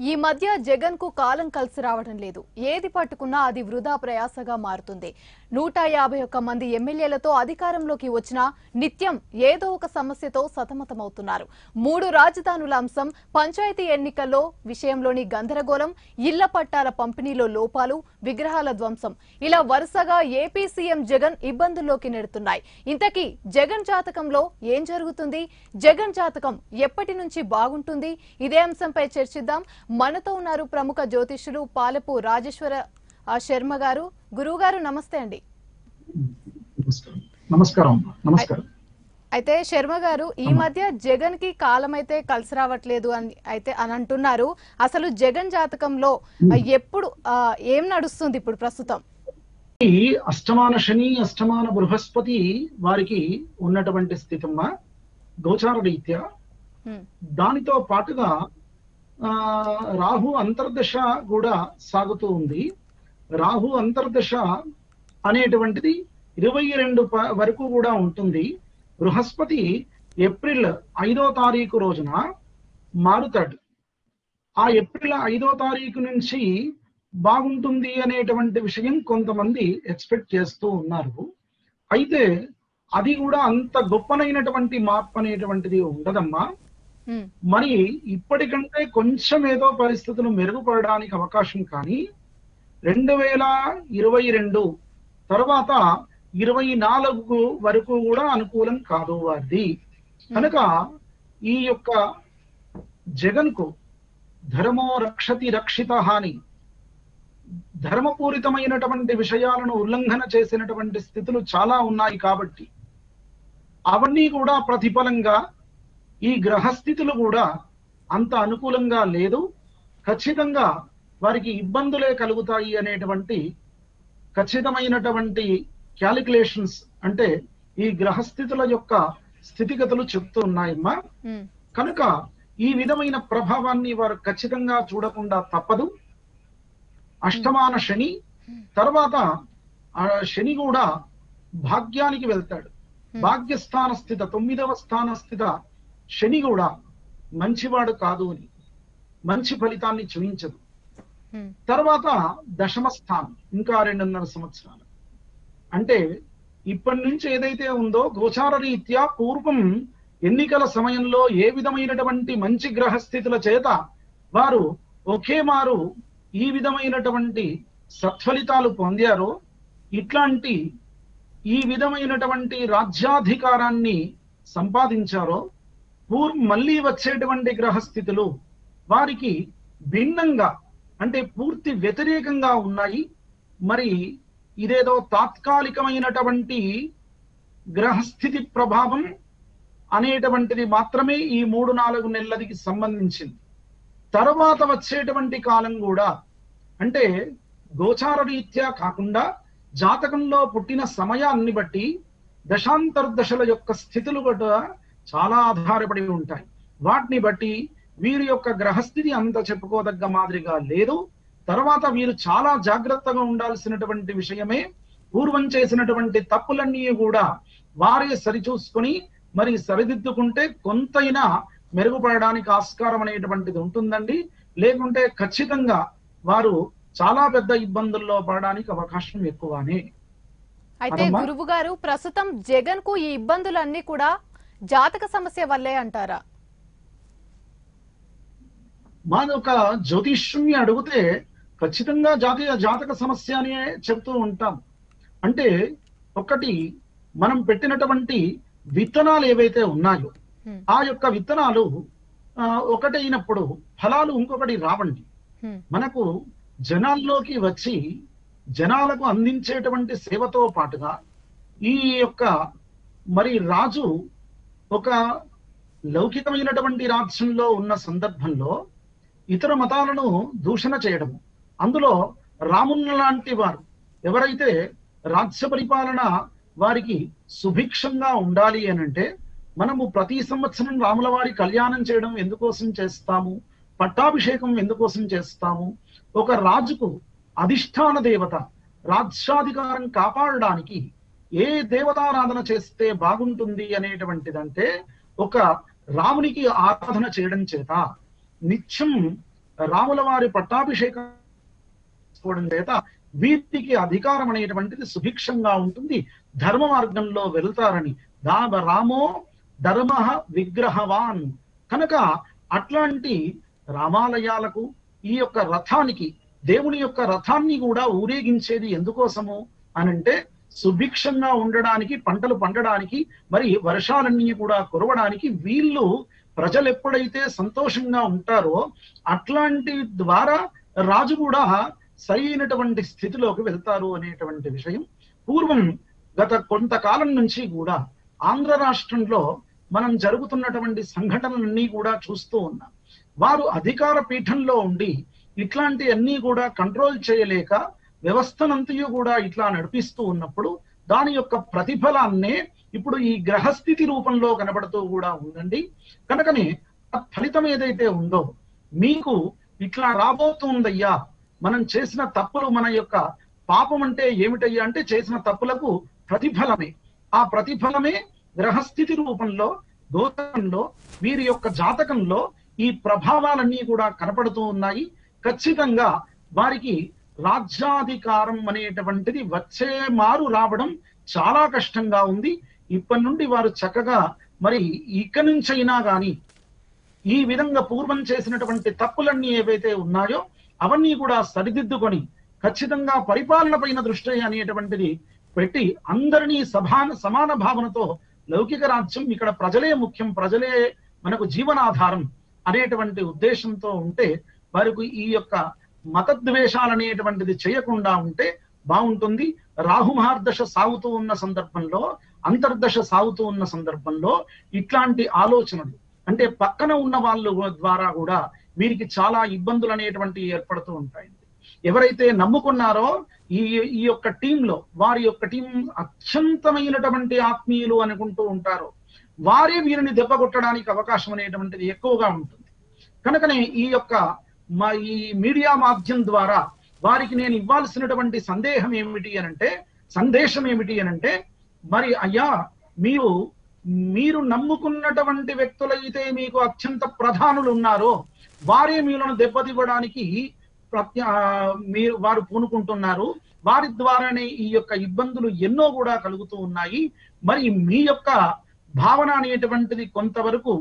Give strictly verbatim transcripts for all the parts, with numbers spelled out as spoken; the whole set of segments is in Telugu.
ఈ మధ్య జగన్ కు కాలం కలిసి రావడం లేదు. ఏది పట్టుకున్నా అది వృధా ప్రయాసగా మారుతుంది. నూట యాభై ఒక్క మంది ఎమ్మెల్యేలతో అధికారంలోకి వచ్చినా నిత్యం ఏదో ఒక సమస్యతో సతమతమవుతున్నారు. మూడు రాజధానుల అంశం, పంచాయతీ ఎన్నికల్లో విషయంలోని గందరగోళం, ఇళ్ల పట్టాల పంపిణీలో లోపాలు, విగ్రహాల ధ్వంసం, ఇలా వరుసగా ఏపీ సీఎం జగన్ ఇబ్బందుల్లోకి నెడుతున్నాయి. ఇంతకీ జగన్ జాతకంలో ఏం జరుగుతుంది? జగన్ జాతకం ఎప్పటి నుంచి బాగుంటుంది? ఇదే అంశంపై చర్చిద్దాం. మనతో ఉన్నారు ప్రముఖ జ్యోతిష్యులు పాలపు రాజేశ్వర శర్మ గారు. గురువు గారు నమస్తే అండి. నమస్కారం. నమస్కారం. అయితే శర్మ గారు, ఈ మధ్య జగన్ కి కాలం అయితే కలిసి రావట్లేదు అని అయితే అని అంటున్నారు. అసలు జగన్ జాతకంలో ఎప్పుడు ఏం నడుస్తుంది ఇప్పుడు ప్రస్తుతం? ఈ అష్టమాన శని, అష్టమాన బృహస్పతి వారికి ఉన్నటువంటి స్థితమ్మా గోచార రీత్యా. దానితో పాటుగా ఆ రాహు అంతర్దశ కూడా సాగుతూ ఉంది. రాహు అంతర్దశ అనేటువంటిది ఇరవై రెండు వరకు కూడా ఉంటుంది. బృహస్పతి ఏప్రిల్ ఐదో తారీఖు రోజున మారుతాడు. ఆ ఏప్రిల్ ఐదో తారీఖు నుంచి బాగుంటుంది అనేటువంటి విషయం కొంతమంది ఎక్స్పెక్ట్ చేస్తూ ఉన్నారు. అయితే అది కూడా అంత గొప్పనైనటువంటి మార్పు అనేటువంటిది ఉండదమ్మా. మరి ఇప్పటికంటే కొంచెం ఏదో పరిస్థితులు మెరుగుపడడానికి అవకాశం, కానీ రెండు వేల ఇరవై రెండు తర్వాత ఇరవై నాలుగు వరకు కూడా అనుకూలం కాదు వారిది. కనుక ఈ యొక్క జగన్ కు ధర్మో రక్షతి రక్షిత హాని, ధర్మపూరితమైనటువంటి విషయాలను ఉల్లంఘన చేసినటువంటి స్థితులు చాలా ఉన్నాయి. కాబట్టి అవన్నీ కూడా ప్రతిఫలంగా ఈ గ్రహస్థితులు కూడా అంత అనుకూలంగా లేదు. ఖచ్చితంగా వారికి ఇబ్బందులే కలుగుతాయి అనేటువంటి ఖచ్చితమైనటువంటి క్యాలిక్యులేషన్స్, అంటే ఈ గ్రహస్థితుల యొక్క స్థితిగతులు చెప్తూ ఉన్నాయమ్మా. కనుక ఈ విధమైన ప్రభావాన్ని వారు ఖచ్చితంగా చూడకుండా తప్పదు. అష్టమాన శని తర్వాత శని కూడా భాగ్యానికి వెళ్తాడు. భాగ్యస్థాన స్థిత, తొమ్మిదవ స్థాన స్థిత శని కూడా మంచివాడు కాదు అని, మంచి ఫలితాన్ని చూపించదు. తర్వాత దశమ స్థానం ఇంకా రెండున్నర సంవత్సరాలు, అంటే ఇప్పటి నుంచి ఏదైతే ఉందో గోచార రీత్యా పూర్వం ఎన్నికల సమయంలో ఏ విధమైనటువంటి మంచి గ్రహస్థితుల చేత వారు ఒకే మారు ఈ విధమైనటువంటి సత్ఫలితాలు పొందారో, ఇట్లాంటి ఈ విధమైనటువంటి రాజ్యాధికారాన్ని సంపాదించారో, పూర్వ మళ్ళీ వచ్చేటువంటి గ్రహస్థితులు వారికి భిన్నంగా, అంటే పూర్తి వ్యతిరేకంగా ఉన్నాయి. మరి ఇదేదో తాత్కాలికమైనటువంటి గ్రహస్థితి ప్రభావం అనేటువంటిది మాత్రమే ఈ మూడు నాలుగు నెలలకి సంబంధించింది. తర్వాత వచ్చేటువంటి కాలం కూడా, అంటే గోచార రీత్యా కాకుండా జాతకంలో పుట్టిన సమయాన్ని బట్టి దశాంతర్దశల యొక్క స్థితులు కూడా చాలా ఆధారపడి ఉంటాయి. వాటిని బట్టి వీరి యొక్క గ్రహస్థితి అంత చెప్పుకోదగ్గ మాదిరిగా లేదు. తర్వాత వీరు చాలా జాగ్రత్తగా ఉండాల్సినటువంటి విషయమే. పూర్వం చేసినటువంటి తప్పులన్నీ కూడా వారే సరిచూసుకొని మరి సరిదిద్దుకుంటే కొంతైనా మెరుగుపడడానికి ఆస్కారం అనేటువంటిది ఉంటుందండి. లేకుంటే ఖచ్చితంగా వారు చాలా పెద్ద ఇబ్బందుల్లో పడడానికి అవకాశం ఎక్కువనే. అయితే గురువు గారు, ప్రస్తుతం జగన్ కు ఈ ఇబ్బందులన్నీ కూడా జాతక సమస్య వల్లే అంటారా? మాది ఒక జ్యోతిష్యుని అడిగితే ఖచ్చితంగా జాతీయ జాతక సమస్య అనే చెప్తూ ఉంటాం. అంటే ఒకటి, మనం పెట్టినటువంటి విత్తనాలు ఏవైతే ఉన్నాయో ఆ యొక్క విత్తనాలు ఒకటైనప్పుడు ఫలాలు ఇంకొకటి రావండి. మనకు జనాల్లోకి వచ్చి జనాలకు అందించేటువంటి సేవతో పాటుగా ఈ యొక్క మరి రాజు ఒక లౌకికమైనటువంటి రాజ్యంలో ఉన్న సందర్భంలో ఇతర మతాలను దూషణ చేయడము, అందులో రామున్న లాంటి వారు ఎవరైతే రాజ్య పరిపాలన వారికి సుభిక్షంగా ఉండాలి అని అంటే, మనము ప్రతి సంవత్సరం రాముల వారి కళ్యాణం చేయడం ఎందుకోసం చేస్తాము? పట్టాభిషేకం ఎందుకోసం చేస్తాము? ఒక రాజుకు అధిష్టాన దేవత రాజ్యాధికారం కాపాడడానికి ఏ దేవతారాధన చేస్తే బాగుంటుంది అనేటువంటిదంటే ఒక రామునికి ఆరాధన చేయడం చేత నిత్యం రాముల వారి పట్టాభిషేకం చేసుకోవడం చేత వీరికి అధికారం అనేటువంటిది సుభిక్షంగా ఉంటుంది, ధర్మ మార్గంలో వెళ్తారని. దా రామో ధర్మ విగ్రహవాన్ కనుక అట్లాంటి రామాలయాలకు ఈ యొక్క రథానికి, దేవుని యొక్క రథాన్ని కూడా ఊరేగించేది ఎందుకోసము అనంటే సుభిక్షంగా ఉండడానికి, పంటలు పండడానికి, మరి వర్షాలన్నీ కూడా కురవడానికి, వీళ్ళు ప్రజలు ఎప్పుడైతే సంతోషంగా ఉంటారో అట్లాంటి ద్వారా రాజు కూడా సరైనటువంటి స్థితిలోకి వెళ్తారు అనేటువంటి విషయం పూర్వం గత కొంతకాలం నుంచి కూడా ఆంధ్ర రాష్ట్రంలో మనం జరుగుతున్నటువంటి సంఘటనలన్నీ కూడా చూస్తూ ఉన్నాం. వారు అధికార పీఠంలో ఉండి ఇట్లాంటి అన్ని కూడా కంట్రోల్ చేయలేక వ్యవస్థనంతయు కూడా ఇట్లా నడిపిస్తూ ఉన్నప్పుడు దాని యొక్క ప్రతిఫలాన్నే ఇప్పుడు ఈ గ్రహస్థితి రూపంలో కనబడుతూ కూడా ఉందండి. కనుకనే ఫలితం ఏదైతే ఉందో మీకు ఇట్లా రాబోతుందయ్యా, మనం చేసిన తప్పులు, మన యొక్క పాపం అంటే ఏమిటయ్యా అంటే చేసిన తప్పులకు ప్రతిఫలమే. ఆ ప్రతిఫలమే గ్రహస్థితి రూపంలో గోచరంలో వీరి యొక్క జాతకంలో ఈ ప్రభావాలన్నీ కూడా కనపడుతూ ఉన్నాయి. ఖచ్చితంగా వారికి రాజ్యాధికారం అనేటువంటిది వచ్చే మారు రావడం చాలా కష్టంగా ఉంది. ఇప్పటి నుండి వారు చక్కగా మరి ఇక నుంచైనా గాని ఈ విధంగా పూర్వం చేసినటువంటి తప్పులన్నీ ఏవైతే ఉన్నాయో అవన్నీ కూడా సరిదిద్దుకొని ఖచ్చితంగా పరిపాలన పైన దృష్టి అనేటువంటిది పెట్టి అందరినీ సమాన సమాన భావనతో లౌకిక రాజ్యం, ఇక్కడ ప్రజలే ముఖ్యం, ప్రజలే మనకు జీవనాధారం అనేటువంటి ఉద్దేశంతో ఉంటే వారికి ఈ యొక్క మతద్వేషాలు అనేటువంటిది చేయకుండా ఉంటే బాగుంటుంది. రాహు మహర్దశ సాగుతూ ఉన్న సందర్భంలో, అంతర్దశ సాగుతూ ఉన్న సందర్భంలో ఇట్లాంటి ఆలోచనలు అంటే పక్కన ఉన్న వాళ్ళ ద్వారా కూడా వీరికి చాలా ఇబ్బందులు అనేటువంటివి ఏర్పడుతూ ఉంటాయి. ఎవరైతే నమ్ముకున్నారో ఈ ఈ యొక్క టీంలో వారి యొక్క టీం అత్యంతమైనటువంటి ఆత్మీయులు అనుకుంటూ ఉంటారో వారే వీరిని దెబ్బ కొట్టడానికి అవకాశం అనేటువంటిది ఎక్కువగా ఉంటుంది. కనుకనే ఈ యొక్క మా ఈ మీడియా మాధ్యం ద్వారా వారికి నేను ఇవ్వాల్సినటువంటి సందేహం ఏమిటి అనంటే సందేశం ఏమిటి అనంటే మరి అయ్యా, మీరు మీరు నమ్ముకున్నటువంటి వ్యక్తులైతే మీకు అత్యంత ప్రధానులు ఉన్నారో వారే మీలను దెబ్బతివ్వడానికి ప్రత్య మీరు వారు పూనుకుంటున్నారు. వారి ద్వారానే ఈ యొక్క ఇబ్బందులు ఎన్నో కూడా కలుగుతూ ఉన్నాయి. మరి మీ యొక్క భావన అనేటువంటిది కొంతవరకు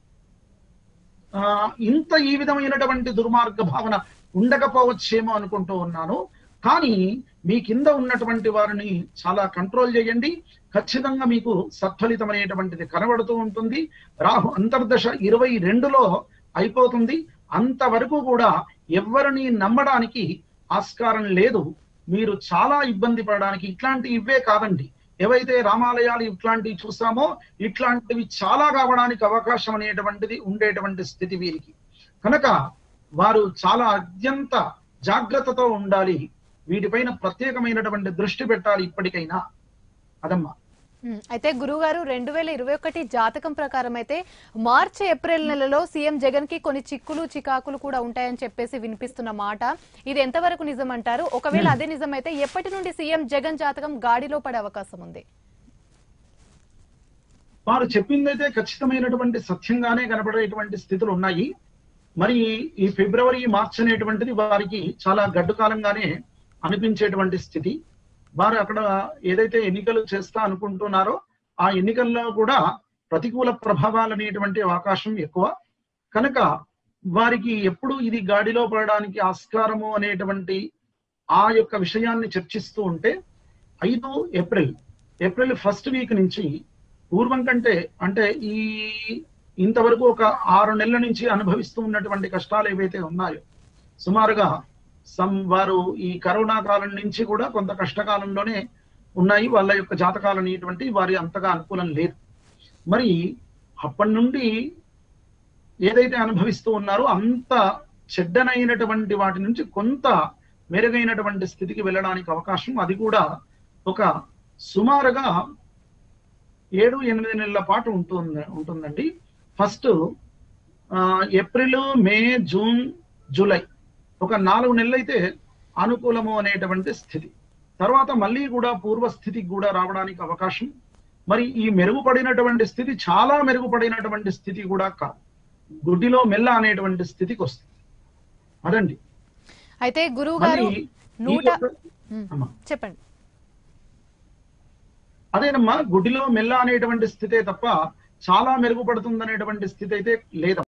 ఆ ఇంత ఈ విధమైనటువంటి దుర్మార్గ భావన ఉండకపోవచ్చేమో అనుకుంటూ ఉన్నాను. కానీ మీ కింద ఉన్నటువంటి వారిని చాలా కంట్రోల్ చేయండి. ఖచ్చితంగా మీకు సత్ఫలితం అనేటువంటిది కనబడుతూ ఉంటుంది. రాహు అంతర్దశ ఇరవై రెండులో అయిపోతుంది. అంతవరకు కూడా ఎవరిని నమ్మడానికి ఆస్కారం లేదు. మీరు చాలా ఇబ్బంది పడడానికి ఇట్లాంటి ఇవే కాదండి, ఏవైతే రామాలయాలు ఇట్లాంటివి చూసామో ఇట్లాంటివి చాలా కావడానికి అవకాశం అనేటువంటిది ఉండేటువంటి స్థితి వీరికి. కనుక వారు చాలా అత్యంత జాగ్రత్తతో ఉండాలి. వీటిపైన ప్రత్యేకమైనటువంటి దృష్టి పెట్టాలి ఇప్పటికైనా. అదమ్మా. అయితే గురువు గారు రెండు వేల ఇరవై ఒకటి జాతకం ప్రకారం అయితే మార్చి ఏప్రిల్ నెలలో సీఎం జగన్ కి కొన్ని చిక్కులు చికాకులు కూడా ఉంటాయని చెప్పేసి వినిపిస్తున్న మాట, ఇది ఎంతవరకు నిజం అంటారు? ఒకవేళ అదే నిజమైతే ఎప్పటి నుండి సీఎం జగన్ జాతకం గాడిలో పడే అవకాశం ఉంది? వారు చెప్పిందైతే ఖచ్చితమైనటువంటి సత్యంగానే కనబడేటువంటి స్థితులు ఉన్నాయి. మరి ఈ ఫిబ్రవరి మార్చి అనేటువంటిది వారికి చాలా గడ్డు కాలంగానే అనిపించేటువంటి స్థితి. వారు అక్కడ ఏదైతే ఎన్నికలు చేస్తా అనుకుంటున్నారో ఆ ఎన్నికల్లో కూడా ప్రతికూల ప్రభావాలు అనేటువంటి అవకాశం ఎక్కువ. కనుక వారికి ఎప్పుడు ఇది గాడిలో పడడానికి ఆస్కారము అనేటువంటి ఆ యొక్క విషయాన్ని చర్చిస్తూ ఉంటే ఐదు ఏప్రిల్ ఏప్రిల్ ఫస్ట్ వీక్ నుంచి పూర్వం కంటే అంటే ఈ ఇంతవరకు ఒక ఆరు నెలల నుంచి అనుభవిస్తూ ఉన్నటువంటి కష్టాలు ఏవైతే ఉన్నాయో సుమారుగా సమ్ వారు ఈ కరోనా కాలం నుంచి కూడా కొంత కష్టకాలంలోనే ఉన్నాయి. వాళ్ళ యొక్క జాతకాలు అనేటువంటి వారి అంతగా అనుకూలం లేదు. మరి అప్పటి నుండి ఏదైతే అనుభవిస్తూ ఉన్నారో అంత చెడ్డనైనటువంటి వాటి నుంచి కొంత మెరుగైనటువంటి స్థితికి వెళ్ళడానికి అవకాశం, అది కూడా ఒక సుమారుగా ఏడు ఎనిమిది నెలల పాటు ఉంటుంది ఉంటుందండి. First April, May, June, July ఒక నాలుగు నెలలైతే అనుకూలము అనేటువంటి స్థితి. తర్వాత మళ్ళీ కూడా పూర్వస్థితికి కూడా రావడానికి అవకాశం. మరి ఈ మెరుగుపడినటువంటి స్థితి చాలా మెరుగుపడినటువంటి స్థితి కూడా కాదు, గుడ్డిలో మెల్ల అనేటువంటి స్థితికి వస్తుంది. అదండి. అయితే గురువు గారు మళ్ళీ ఈ నూట యొక్క ఉమ్, అమ్మా చెప్పండి. అదేనమ్మా, గుడిలో మెల్ల అనేటువంటి స్థితే తప్ప చాలా మెరుగుపడుతుందనేటువంటి స్థితి అయితే లేదమ్మా.